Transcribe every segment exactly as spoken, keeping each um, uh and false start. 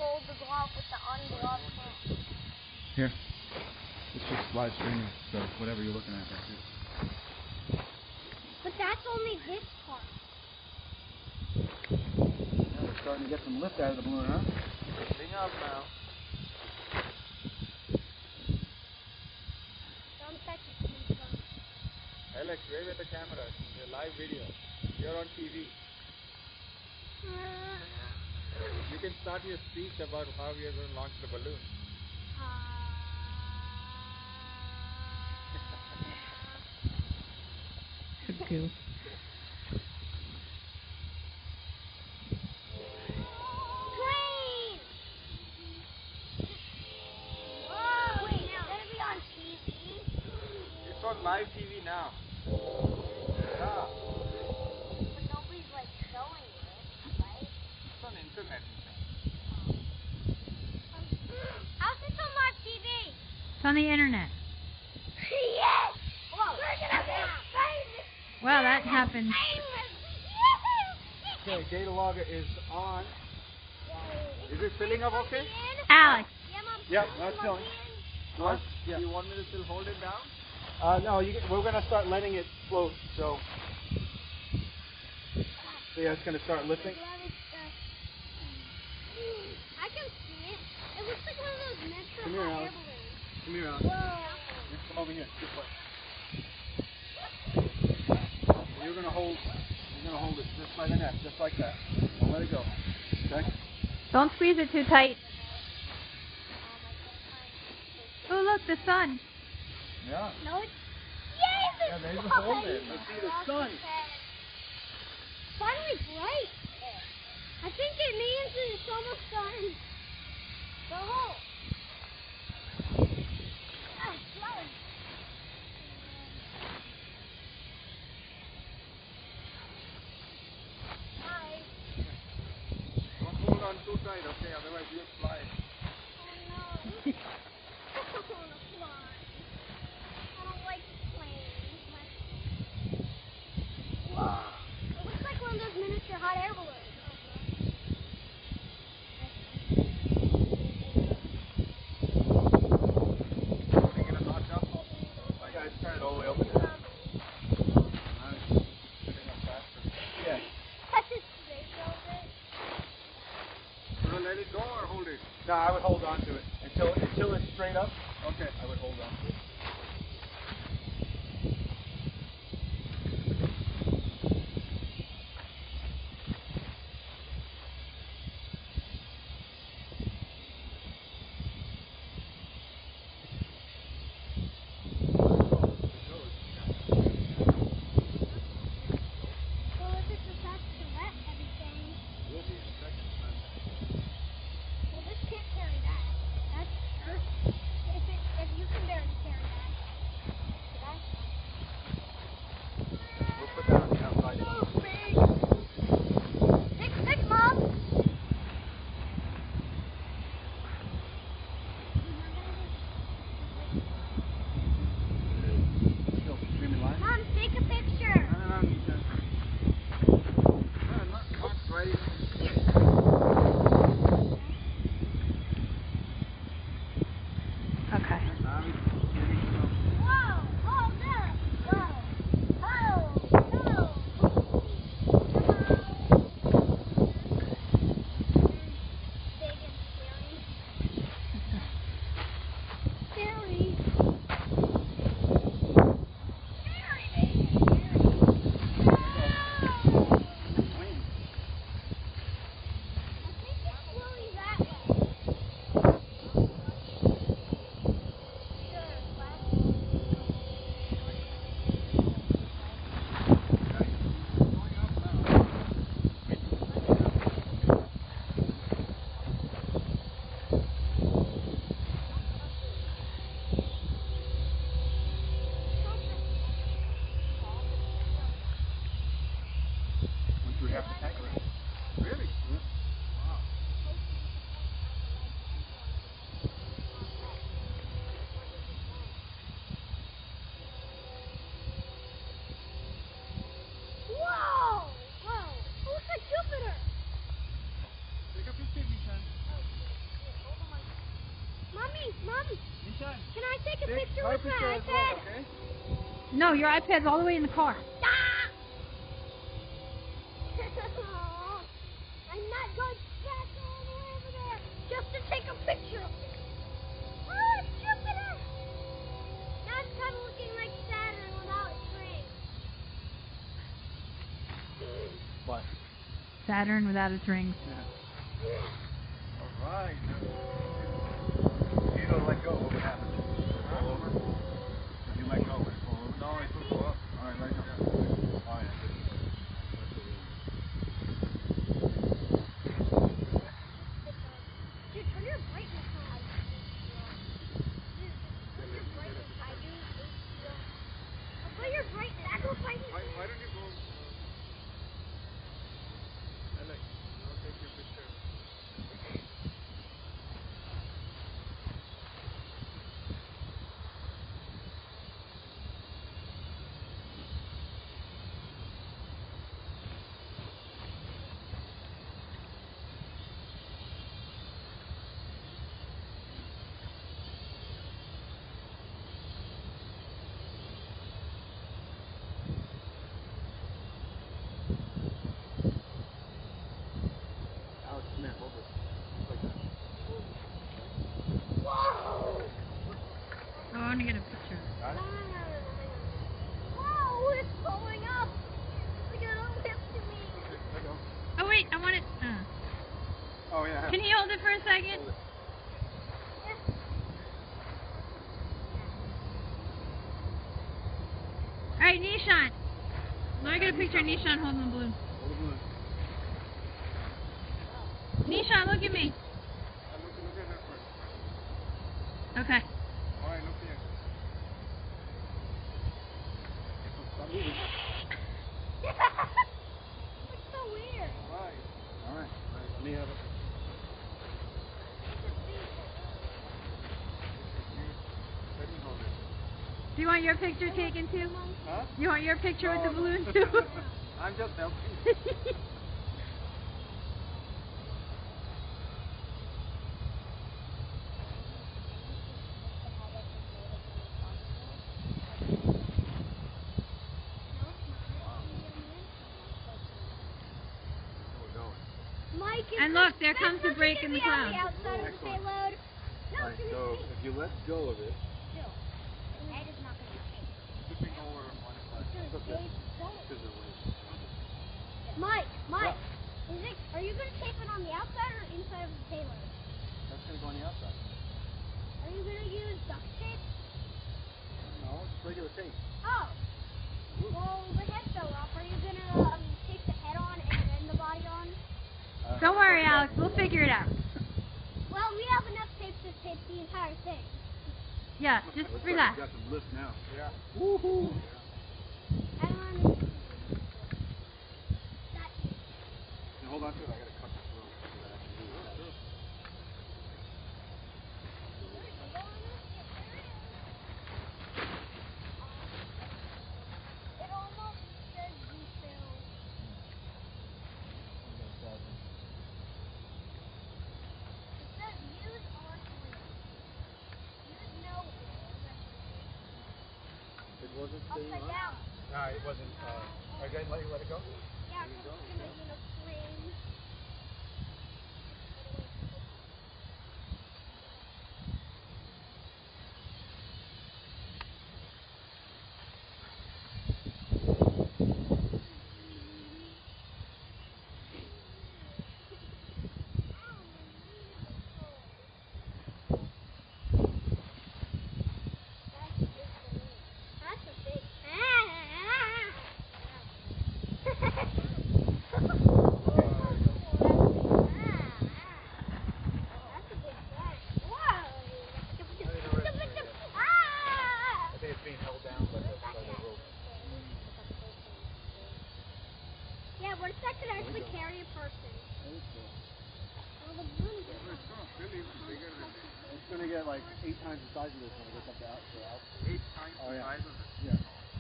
hold the glove with the ungloved hand. Here. It's just live streaming, so whatever you're looking at, that's it. But that's only this part. Now we're starting to get some lift out of the balloon, huh? Lifting up now. Don't touch it, please. Alex, wave at the camera. It's a live video. You're on T V. You can start your speech about how we are going to launch the balloon. Good goof. Plane! Whoa, wait, now, is it going to be on T V? It's on live T V now. Yeah. But nobody's, like, showing it, right? It's on internet. How's this on live T V? It's on the internet. Yes! Whoa. We're gonna be famous! Well, that happened. Okay, data logger is on. Is it filling up okay? Alex. Yeah, that's filling. Do, I, yeah. Do you want me to still hold it down? Uh, no, you, we're going to start letting it float, so. So yeah, it's going to start lifting. I can see it. It looks like one of those Metro Come here, hot air Alex. balloons. Come here, Alex. Whoa. Come over here. This way. You're going to hold, you're going to hold it just by the neck, just like that. Don't let it go. Okay? Don't squeeze it too tight. Oh, look, the sun. Yeah. No, it's... Yay, Yeah, the there's sun! the hole there. Let's see the sun. Finally bright. I think it means it's almost done. The hole. Ah, flower. Hi. Don't hold on too tight, okay? Otherwise you'll fly. Oh no. I don't want to fly. I don't like planes. Whoa. It looks like one of those miniature hot air balloons. Making a notch up. My guys turn it all the way over there. Yeah. Touch it straight over it. Should I let it go or hold it? No, I would hold on to it until until it's straight up. Okay. I would hold on to it. Well, if it's attached to that heavy thing, Will be in a second. well, this can't carry that. That's Earth. If, it, if you can barely carry Mommy, Mommy, Nishan, can I take a take picture my with picture my as well, iPad? okay? No, your iPad's all the way in the car. Ah! I'm not going back all the way over there just to take a picture. Oh, it's Jupiter! Now it's kind of looking like Saturn without its rings. What? Saturn without its rings. Yeah. All right. You don't let go. What would happen? Fall over? If you let go, would it fall over? No, it will go up. All right, let go. Oh, yeah. Dude, turn your brightness high. Dude, turn your brightness high, dude. I'll put your brightness. I will find Why, why don't you go? Uh, Alex, I'll take your picture. Alex, snap over. Like that. Whoa! Oh, I want to get a picture. Got it? Whoa, it's blowing up. Look at it lift to me. Okay, let go. Oh, wait, I want it. Uh. Oh, yeah. Can you hold it for a second? Hold it. All right, Nishan. Let me get a picture of Nishan holding the balloon. Hold the balloon. Nishan, look at me. Uh, look, look at her first. Okay. All right, look here. Stop moving. It's so weird. All right. All right. All right. Let me have it. Let me hold it. Do you want your picture taken too? Huh? You want your picture with the No, balloon no. too? I'm just helping. Mike, is And this- look, there this comes the looking break to in the be on cloud. the outside of the Excellent. payload. No, Alright, can so you if you let go of it, still? The head is not going to be tipping over on one side. It's okay. going. Because of the weight. Mike, Mike, is it, are you going to tape it on the outside or inside of the payload? That's going to go on the outside. Are you going to use duct tape? No, it's regular tape. Oh. Well, the head fell off. Are you going to um, tape the head on and then the body on? Uh, Don't worry, Alex. We'll figure it out. Well, we have enough tape to tape the entire thing. Yeah, just Looks like relax. you got some lift now. Yeah. Woohoo! I don't understand. That Now hold on to it. I got to cut this rope. It almost says detail. It says use on three. Use no It wasn't staying upside on? down. No, it wasn't. Uh, are you going to let you let it go? Yeah, because it's gonna be in a frame. That's a big. I think it's being held down by the, by the rope. Yeah, what if that could actually carry a person? Well, the balloon is It's going to get like eight times the size of this when it gets up to out. To out. Eight times Oh, the yeah. size of it? Yeah.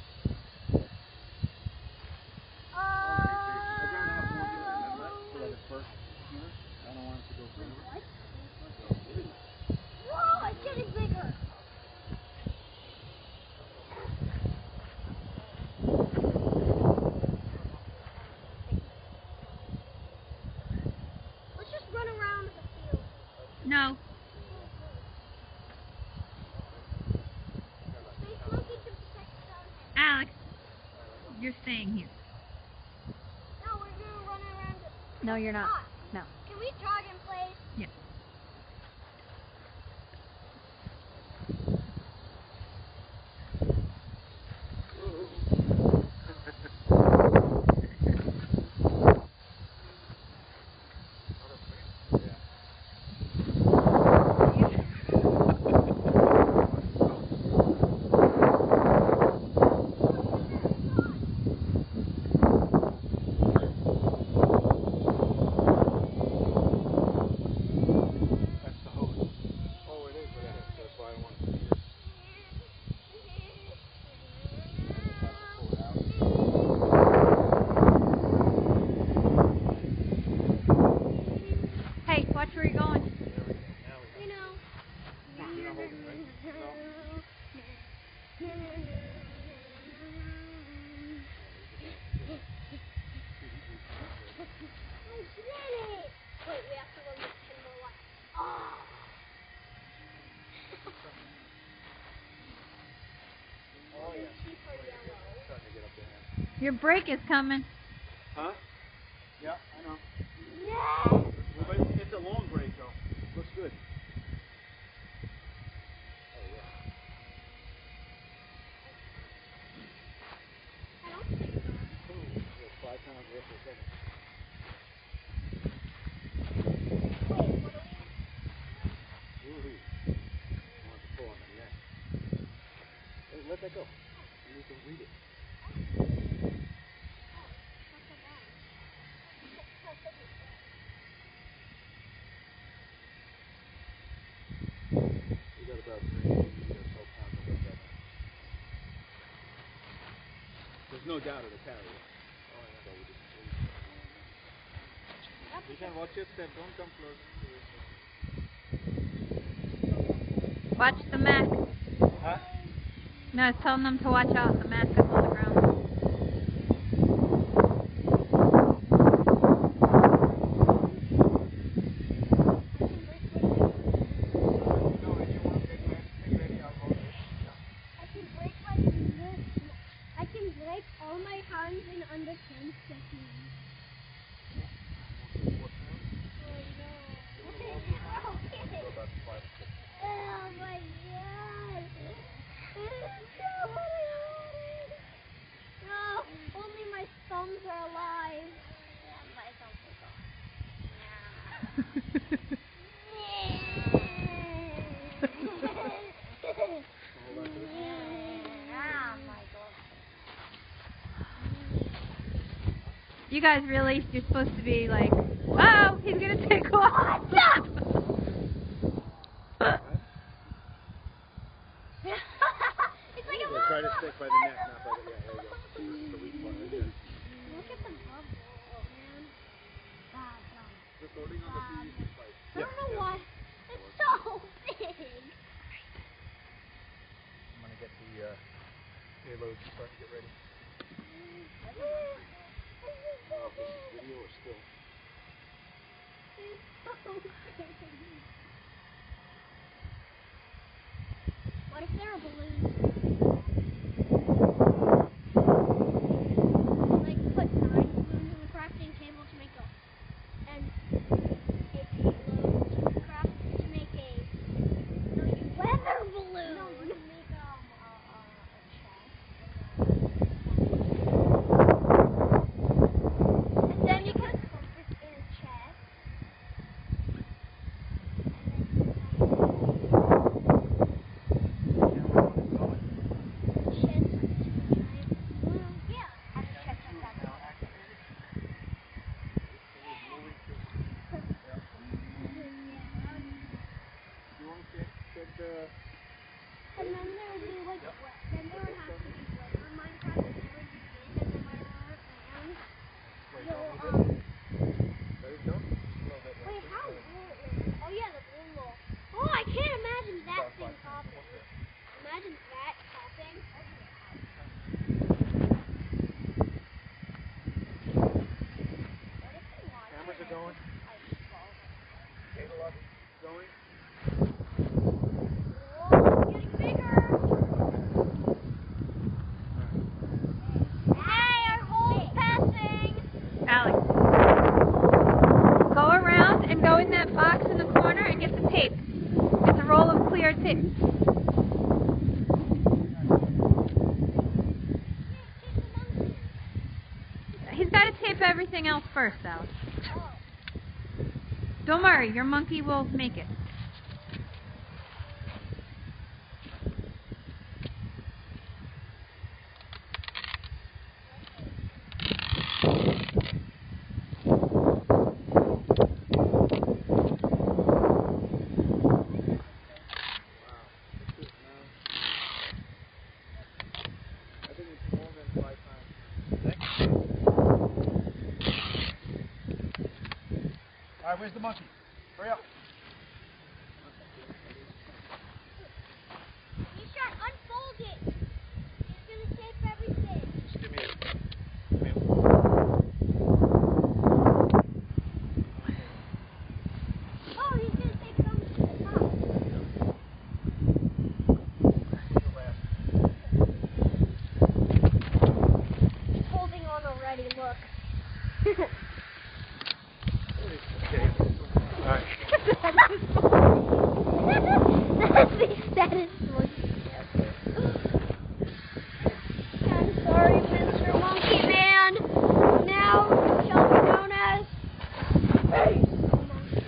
Oh. I'd rather have more than that so that it bursts sooner. I don't want it to go further. Whoa, I getting bigger. Let's just run around the field. No. Space Monkey can protect his own head. Alex, you're staying here. No, we're gonna run around the No, you're not. Ah, No. Can we jog in place? Yeah. That's the hose. Oh, it is. That's why I want to see this. Hey, watch where you're going. You know. I did it! Wait, we have to run this ten more laps. Oh. Oh, yeah. Cheap or yellow. Starting to get up there. Your break is coming. Huh? Yeah, I know. Yes! But it's a long break, though. Looks good. Oh, yeah. I don't think so. Ooh, yeah, five pounds worth per second. Wait, what are we? Woohoo. I want to pull on the neck. Hey, let that go. You need to read it. We got about three or so pounds of that. There's no doubt it'll carry it. Oh, yeah. So we just, we, you can watch your step. Don't come close to it. Watch the mat. Huh? No, I was telling them to watch out. The mat is on the ground. No, if you want to get get ready, I'll hold it. I can break like this. I can break all my hands in under ten seconds. Oh my god! It's so hard! No, only my thumbs are alive. Yeah, my thumbs are gone. Ah, my God. You guys really, you're supposed to be like, oh, he's going to take off. Stop! It's like a We'll try to stick by the neck, not by the, yeah, there you go. This is the weak part right there. Look at the bubble, man. God, God. Just holding on the P V C pipe. I don't know why. It's so big. I'm gonna get the uh, payload starting to get ready. Oh, this is video or still? It's so big. What if there are balloons? Like put nine balloons in the crafting table to make a and a payload to the craft to make a no, you weather balloon. No, you make um a, a, a chest. And then you can put this in a chest. And then you can Then go in that box in the corner and get the tape. It's a roll of clear tape. He's got to tape everything else first, Alex. Don't worry, your monkey will make it. Alright, where's the monkey? Hurry up. You should unfold it. It's gonna tape everything. Just give me it. Give me it. Oh, he's gonna tape some to the top. He's holding on already, look. Alright. That's the saddest one. I'm sorry, Mister Monkey Man. Now shall be known as Space Monkey.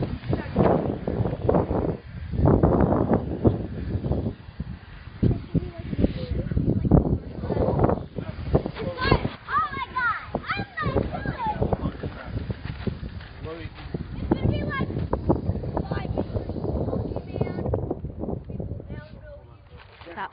Oh my God! I'm not good. It's gonna be like five years, Monkey Man. People now know you. Stop.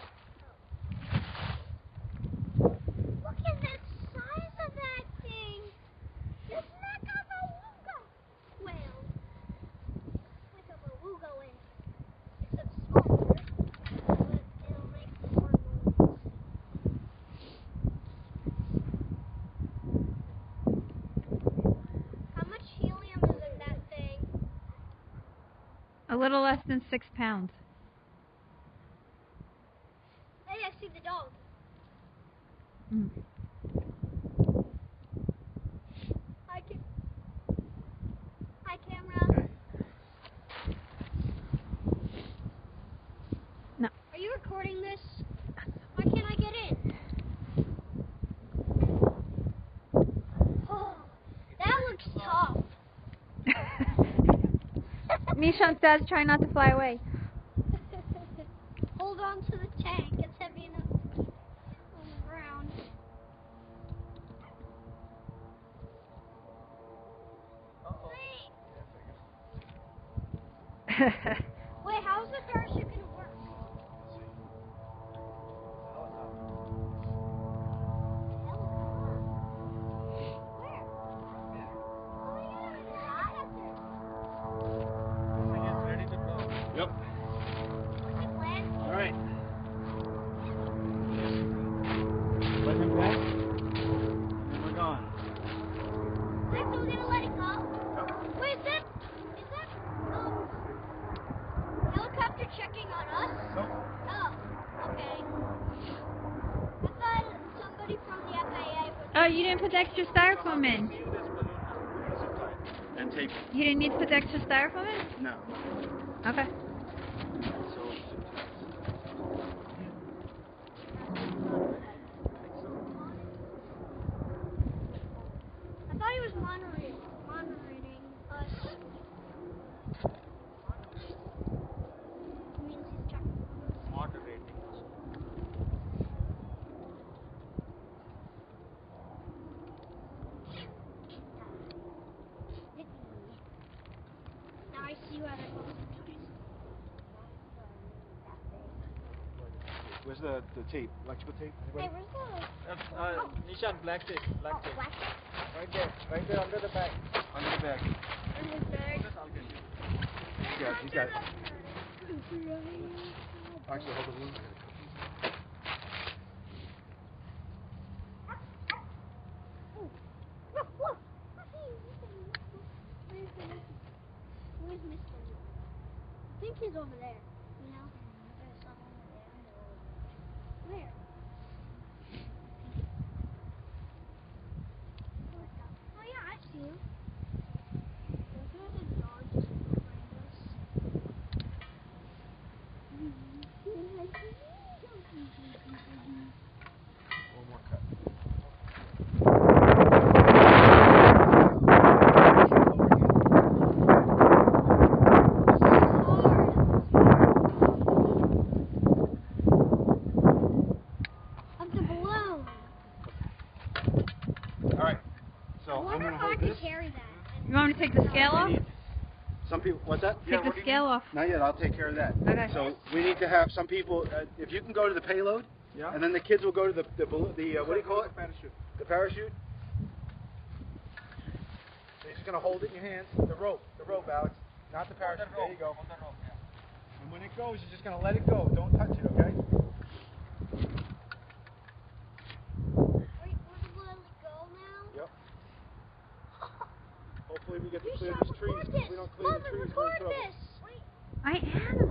Look at the size of that thing. It's like a beluga whale. Like a beluga whale. Except smaller. But it'll make more noise. How much helium is in that thing? A little less than six pounds. Hey, I see the dog. Mm. Hi, ca- Hi, camera. Okay. No. Are you recording this? Why can't I get in? Oh, that looks tough. Nishan says try not to fly away. Hold on to the tank. It's heavy enough to keep on the ground. Wait. Wait, how's the parachute gonna work? Where? Oh yeah, it's a helicopter. Ready to go. Yep. Is it landing? Alright. Let him land. And we're gone. We're still gonna let it go? Wait, is that, is that, um, helicopter checking on us? Nope. Oh, okay. I thought somebody from the F A A was... Oh, you didn't put the extra styrofoam in. Seal this balloon with a zip tie and tape it. You didn't need to put the extra styrofoam in? No. Okay. So, I thought he was monitoring, monitoring us. It means he's checking on us. moderating. Now I see what I was. Where's the, the tape? Electrical tape? Hey, Anybody? where's the... That's, uh, Nishan, black tape. Oh, Black tape. black tape? Right there. Right there under the bag. Under the bag. In his bag. I'll get you. You got it. You got it. Actually, hold the balloon. Look, look. Where's the Mister Where's Mister I think he's over there. You know? There's some over there. Where? Oh yeah, I see him. There's a dog. some people. What's that? Take the scale off. Not yet. I'll take care of that. Okay. So we need to have some people. Uh, if you can go to the payload, Yeah. and then the kids will go to the the, the uh, what do you call it? Parachute. The parachute. So you're just gonna hold it in your hands. The rope. The rope, Alex. Not the parachute. There you go. And when it goes, you're just gonna let it go. Don't touch it, okay? Wait, we're gonna let it go now? Yep. Hopefully we get to You clear shall these trees. record If this. we don't clear Mother, the trees, we're in record trouble. this. Wait. I am.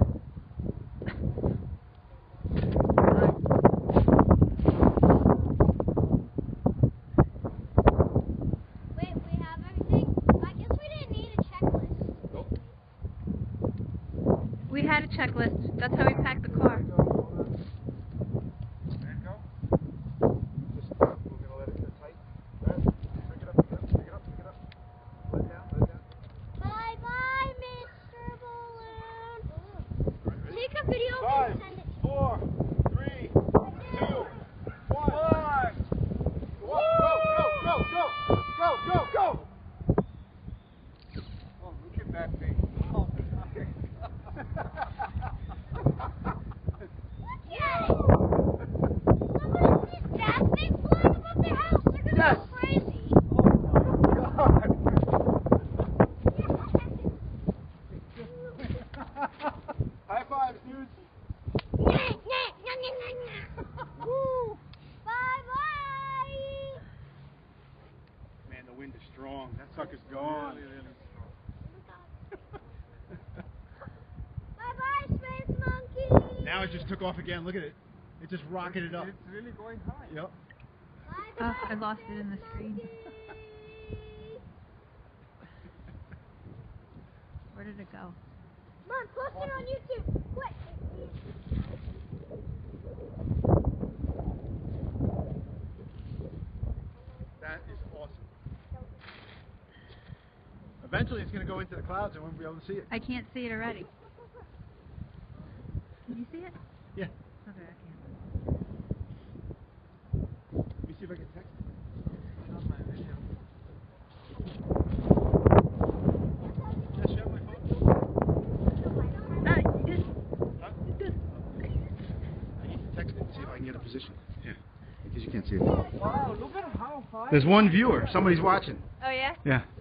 Wait, we have everything? I guess we didn't need a checklist. Nope. We had a checklist. That's how we packed the car. There you go. Just, we're gonna let it get tight. There. Pick it up, pick it up, pick it up, pick it up. Let it down, let it down. Bye bye, Mister Balloon. Take a video Five, and send it. four, three, two, one. Go, go, go, go, go, go, go. Oh, look at that thing. Oh, Look at it. Somebody sees that thing flying above their house. They're gonna Yes. go crazy. High fives, dudes. Woo. Bye bye. Man, the wind is strong. That sucker's gone. Bye bye, space monkey. Now it just took off again. Look at it. It just rocketed up. It's really going high. Yep. Bye Oh, bye. I lost it in the screen. Where did it go? Come on, post it on YouTube. Quick. That is awesome. Eventually it's going to go into the clouds and we won't be able to see it. I can't see it already. Can you see it? Yeah. Okay, I can't. Let me see if I can text it. Yes, you have my phone? Ah, just, Huh? just. I need to text it and see if I can get a position. Yeah. Because you can't see it. Wow, look at how high. There's one viewer. Somebody's watching. Oh yeah? Yeah.